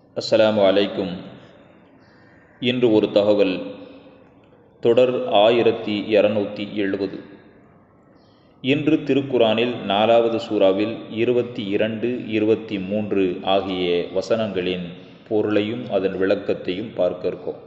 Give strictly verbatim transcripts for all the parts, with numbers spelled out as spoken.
அஸ்ஸலாமு அலைக்கும். இன்று ஒரு தகவல். தொடர் ஆயிரத்தி இரநூத்தி எழுபது. இன்று திருக்குரானில் நாலாவது சூறாவில் இருபத்தி இரண்டு இருபத்தி மூன்று ஆகிய வசனங்களின் பொருளையும் அதன் விளக்கத்தையும் பார்க்க இருக்கோம்.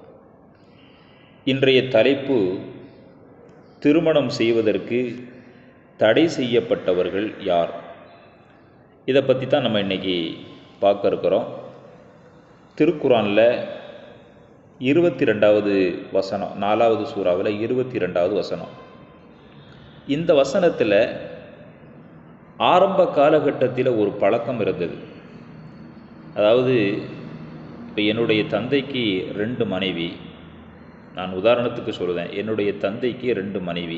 இன்றைய தலைப்பு திருமணம் செய்வதற்கு தடை செய்யப்பட்டவர்கள் யார்? இதை பற்றி தான் நம்ம இன்றைக்கி பார்க்க இருக்கிறோம். திருக்குரானில் இருபத்தி ரெண்டாவது வசனம், நாலாவது சூறாவில் இருபத்தி ரெண்டாவது வசனம். இந்த வசனத்தில் ஆரம்ப காலகட்டத்தில் ஒரு பழக்கம் இருந்தது. அதாவது இப்போ என்னுடைய தந்தைக்கு ரெண்டு மனைவி, நான் உதாரணத்துக்கு சொல்லுவேன், என்னுடைய தந்தைக்கு ரெண்டு மனைவி,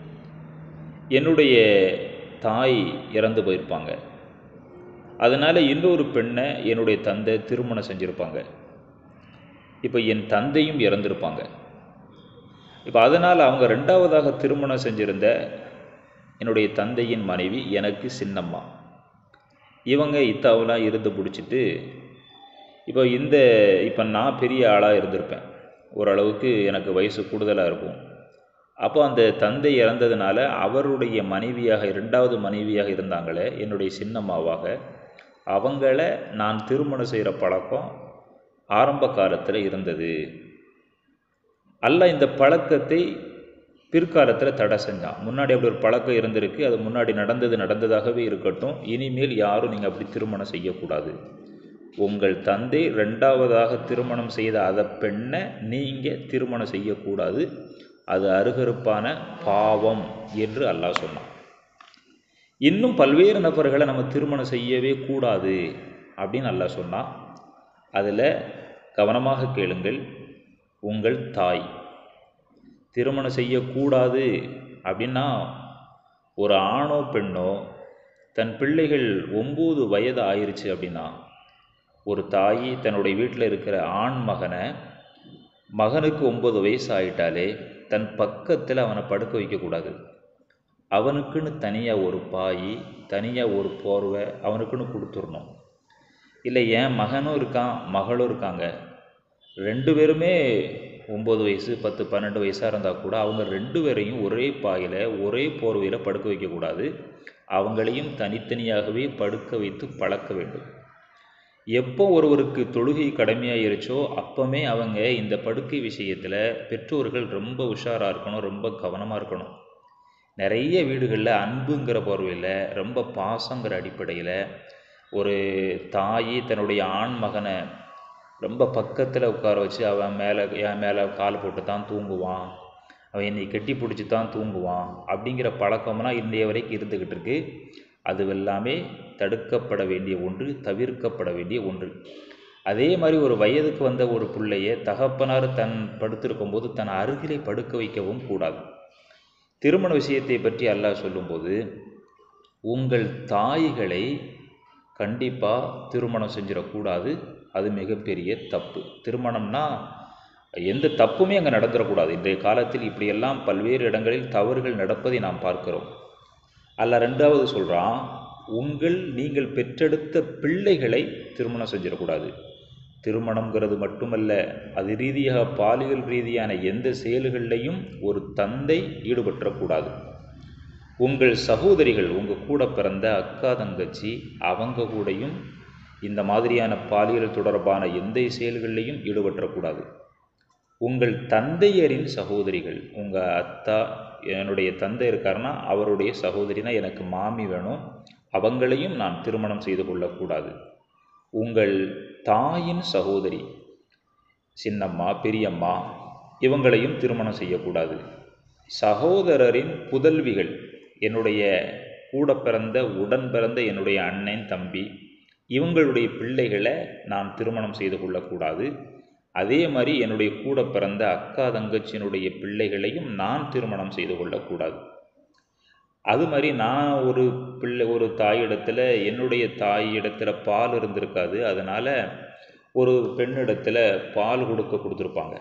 என்னுடைய தாய் இறந்து போயிருப்பாங்க. அதனால் இன்னொரு பெண்ணை என்னுடைய தந்தை திருமணம் செஞ்சுருப்பாங்க. இப்போ என் தந்தையும் இறந்துருப்பாங்க. இப்போ அதனால் அவங்க ரெண்டாவதாக திருமணம் செஞ்சுருந்த என்னுடைய தந்தையின் மனைவி எனக்கு சின்னம்மா. இவங்க இத்தாவெலாம் இருந்து பிடிச்சிட்டு இப்போ இந்த இப்போ நான் பெரிய ஆளாக இருந்திருப்பேன், ஓரளவுக்கு எனக்கு வயசு கூடுதலாக இருக்கும். அப்போ அந்த தந்தை இறந்ததுனால அவருடைய மனைவியாக, இரண்டாவது மனைவியாக இருந்தாங்களே என்னுடைய சின்னம்மாவாக, அவங்கள நான் திருமணம் செய்கிற பழக்கம் ஆரம்ப காலத்தில் இருந்தது. அல்லாஹ் இந்த பழக்கத்தை பிற்காலத்தில் தடை செஞ்சான். முன்னாடி அப்படி ஒரு பழக்கம் இருந்திருக்கு, அது முன்னாடி நடந்தது நடந்ததாகவே இருக்கட்டும், இனிமேல் யாரும் நீங்கள் அப்படி திருமணம் செய்யக்கூடாது. உங்கள் தந்தை ரெண்டாவதாக திருமணம் செய்த அதை பெண்ணை நீங்கள் திருமணம் செய்யக்கூடாது, அது அருகருப்பான பாவம் என்று அல்லாஹ் சொன்னான். இன்னும் பல்வேறு நபர்களை நம்ம திருமணம் செய்யவே கூடாது அப்படின்னு அல்லாஹ் சொன்னான். அதில் கவனமாக கேளுங்கள். உங்கள் தாய் திருமணம் செய்யக்கூடாது அப்படின்னா, ஒரு ஆணோ பெண்ணோ தன் பிள்ளைகள் ஒம்பது வயது ஆயிடுச்சு அப்படின்னா, ஒரு தாய் தன்னுடைய வீட்டில் இருக்கிற ஆண் மகனை, மகனுக்கு ஒம்பது வயசு ஆகிட்டாலே தன் பக்கத்தில் அவனை படுக்க வைக்கக்கூடாது. அவனுக்குன்னு தனியாக ஒரு பாய், தனியாக ஒரு போர்வை அவனுக்குன்னு கொடுத்துடணும். இல்லை, என் மகனும் இருக்கான் மகளும் இருக்காங்க, ரெண்டு பேருமே ஒம்பது வயசு பத்து பன்னெண்டு வயசாக இருந்தால் கூட அவங்க ரெண்டு பேரையும் ஒரே பாயில் ஒரே போர்வையில் படுக்க வைக்கக்கூடாது. அவங்களையும் தனித்தனியாகவே படுக்க வைத்து பழக்க வேண்டும். எப்போ ஒருவருக்கு தொழுகை கடமையாயிருச்சோ அப்போவே அவங்க இந்த படுக்கை விஷயத்தில் பெற்றோர்கள் ரொம்ப உஷாராக இருக்கணும், ரொம்ப கவனமாக இருக்கணும். நிறைய வீடுகளில் அன்புங்கிற போர்வையில், ரொம்ப பாசங்கிற அடிப்படையில் ஒரு தாய் தன்னுடைய ஆண் மகனை ரொம்ப பக்கத்தில் உட்கார வச்சு அவன் மேலே என் மேலே கால் போட்டு தான் தூங்குவான், அவன் என்னை கட்டி பிடிச்சி தான் தூங்குவான் அப்படிங்கிற பழக்கம்லாம் இன்றைய வரைக்கும் இருந்துக்கிட்டு இருக்கு. அது எல்லாமே தடுக்கப்பட வேண்டிய ஒன்று, தவிர்க்கப்பட வேண்டிய ஒன்று. அதே மாதிரி ஒரு வயதுக்கு வந்த ஒரு பிள்ளையை தகப்பனார் தன் படுத்திருக்கும் போது தன் அருகிலே படுக்க வைக்கவும் கூடாது. திருமண விஷயத்தை பற்றி அல்லாஹ் சொல்லும்போது, உங்கள் தாய்களை கண்டிப்பாக திருமணம் செஞ்சிடக்கூடாது, அது மிகப்பெரிய தப்பு. திருமணம்னா எந்த தப்புமே அங்கே நடந்துடக்கூடாது. இன்றைய காலத்தில் இப்படியெல்லாம் பல்வேறு இடங்களில் தவறுகள் நடப்பதை நாம் பார்க்கிறோம். அல்லாஹ் ரெண்டாவது சொல்கிறான், உங்கள் நீங்கள் பெற்றெடுத்த பிள்ளைகளை திருமணம் செஞ்சிடக்கூடாது. திருமணங்கிறது மட்டுமல்ல, அது ரீதியாக பாலியல் ரீதியான எந்த செயல்களிலையும் ஒரு தந்தை ஈடுபற்றக்கூடாது. உங்கள் சகோதரிகள், உங்கள் கூட பிறந்த அக்கா தங்கச்சி, அவங்க கூடயும் இந்த மாதிரியான பாலியல் தொடர்பான எந்த செயல்களிலையும் ஈடுபற்றக்கூடாது. உங்கள் தந்தையரின் சகோதரிகள், உங்கள் அத்தா, என்னுடைய தந்தை இருக்காருன்னா அவருடைய சகோதரினா எனக்கு மாமி வேணும், அவங்களையும் நான் திருமணம் செய்து கொள்ளக்கூடாது. உங்கள் தாயின் சகோதரி, சின்னம்மா பெரியம்மா, இவங்களையும் திருமணம் செய்யக்கூடாது. சகோதரரின் புதல்விகள், என்னுடைய கூட பிறந்த உடன் பிறந்த என்னுடைய அண்ணன் தம்பி, இவங்களுடைய பிள்ளைகளை நான் திருமணம் செய்து கொள்ளக்கூடாது. அதே மாதிரி என்னுடைய கூட பிறந்த அக்கா தங்கச்சியினுடைய பிள்ளைகளையும் நான் திருமணம் செய்து கொள்ளக்கூடாது. அது மாதிரி நான் ஒரு பிள்ளை ஒரு தாயிடத்தில், என்னுடைய தாயிடத்தில் பால் இருந்திருக்காது, அதனால் ஒரு பெண்ணிடத்தில் பால் கொடுக்க கொடுத்துருப்பாங்க.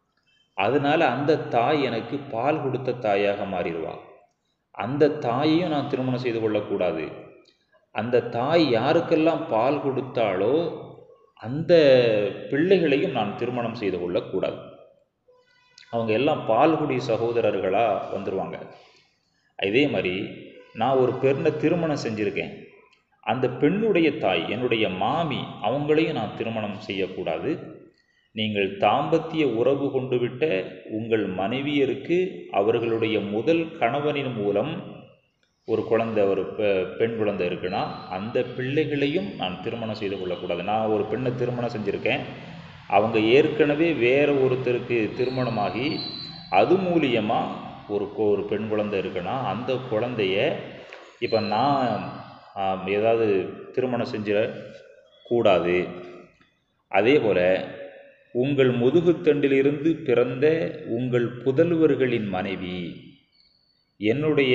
அதனால் அந்த தாய் எனக்கு பால் கொடுத்த தாயாக மாறிடுவாள். அந்த தாயையும் நான் திருமணம் செய்து கொள்ளக்கூடாது. அந்த தாய் யாருக்கெல்லாம் பால் கொடுத்தாலோ அந்த பிள்ளைகளையும் நான் திருமணம் செய்து கொள்ளக்கூடாது. அவங்க எல்லாம் பால்குடி சகோதரர்களாக வந்துடுவாங்க. இதே மாதிரி நான் ஒரு பெண்ணை திருமணம் செஞ்சுருக்கேன், அந்த பெண்ணுடைய தாய் என்னுடைய மாமி, அவங்களையும் நான் திருமணம் செய்யக்கூடாது. நீங்கள் தாம்பத்திய உறவு கொண்டு விட்ட உங்கள் மனைவியருக்கு அவர்களுடைய முதல் கணவனின் மூலம் ஒரு குழந்தை, ஒரு பெண் குழந்தை இருக்குன்னா அந்த பிள்ளைகளையும் நான் திருமணம் செய்து கொள்ளக்கூடாது. நான் ஒரு பெண்ணை திருமணம் செஞ்சுருக்கேன், அவங்க ஏற்கனவே வேறு ஒருத்தருக்கு திருமணமாகி அது மூலியமாக ஒரு ஒரு பெண் குழந்தை இருக்குன்னா அந்த குழந்தைய இப்போ நான் ஏதாவது திருமணம் செஞ்சிடக்கூடாது. அதே போல் உங்கள் முதுகுத்தண்டிலிருந்து பிறந்த உங்கள் புதல்வர்களின் மனைவி, என்னுடைய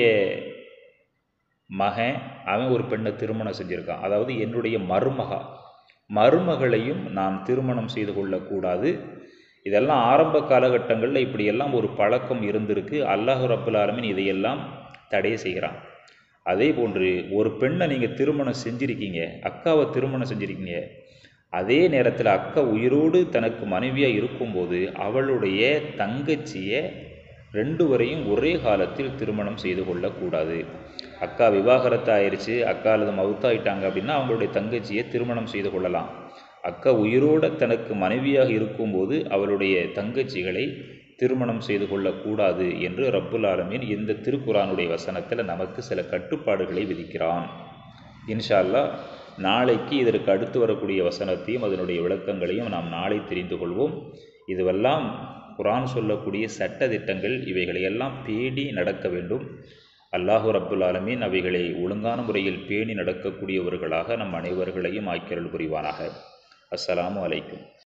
மகன் அவன் ஒரு பெண்ணை திருமணம் செஞ்சுருக்கான், அதாவது என்னுடைய மருமகா மருமகளையும் நான் திருமணம் செய்து கொள்ளக்கூடாது. இதெல்லாம் ஆரம்ப காலகட்டங்களில் இப்படியெல்லாம் ஒரு பழக்கம் இருந்திருக்கு. அல்லாஹ் ரப்புல் ஆலமீன் இதையெல்லாம் தடை செய்கிறான். அதே போன்று ஒரு பெண்ணை நீங்கள் திருமணம் செஞ்சுருக்கீங்க, அக்காவை திருமணம் செஞ்சுருக்கீங்க, அதே நேரத்தில் அக்கா உயிரோடு தனக்கு மனைவியாக இருக்கும்போது அவளுடைய தங்கச்சியை ரெண்டு வரையும் ஒரே காலத்தில் திருமணம் செய்து கொள்ளக்கூடாது. அக்கா விவாகரத்து ஆயிடுச்சு, அக்கா அல்லது மவுத்தாயிட்டாங்க அப்படின்னா அவங்களுடைய தங்கச்சியை திருமணம் செய்து கொள்ளலாம். அக்கா உயிரோடு தனக்கு மனைவியாக இருக்கும்போது அவளுடைய தங்கச்சிகளை திருமணம் செய்து கொள்ளக்கூடாது என்று ரப்புல் ஆலமீன் இந்த திருக்குரானுடைய வசனத்தில் நமக்கு சில கட்டுப்பாடுகளை விதிக்கிறான். இன்ஷா அல்லாஹ் நாளைக்கு இதற்கு அடுத்து வரக்கூடிய வசனத்தையும் அதனுடைய விளக்கங்களையும் நாம் நாளை தெரிந்து கொள்வோம். இதுவெல்லாம் குரான் சொல்லக்கூடிய சட்ட திட்டங்கள், இவைகளையெல்லாம் பேணி நடக்க வேண்டும். அல்லாஹு ரப்புல் ஆலமீன் அவைகளை ஒழுங்கான முறையில் பேணி நடக்கக்கூடியவர்களாக நம் அனைவர்களையும் ஆக்கியருள் புரிவானாக. அஸ்ஸலாமு அலைக்கும்.